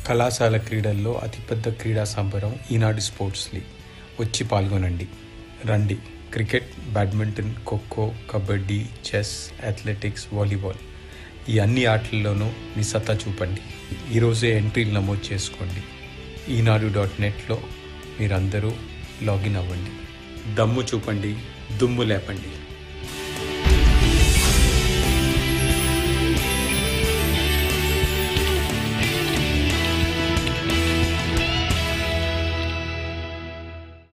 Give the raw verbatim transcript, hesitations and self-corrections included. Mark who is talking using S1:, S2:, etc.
S1: కళాశాల క్రీడల్లో అతిపెద్ద క్రీడా సంబరం ఈనాడు స్పోర్ట్స్ లీగ్. వచ్చి పాల్గొనండి. రండి. Cricket, badminton, kho kho, kabaddi, chess, athletics, volleyball ఈ అన్ని ఆటల్లోనూ మీ సత్తా చూపండి. ఈరోజే ఎంట్రీలు నమోదు చేసుకోండి. ఈనాడు డాట్ నెట్లో మీరందరూ లాగిన్ అవ్వండి. దమ్ము చూపండి, దుమ్ము లేపండి.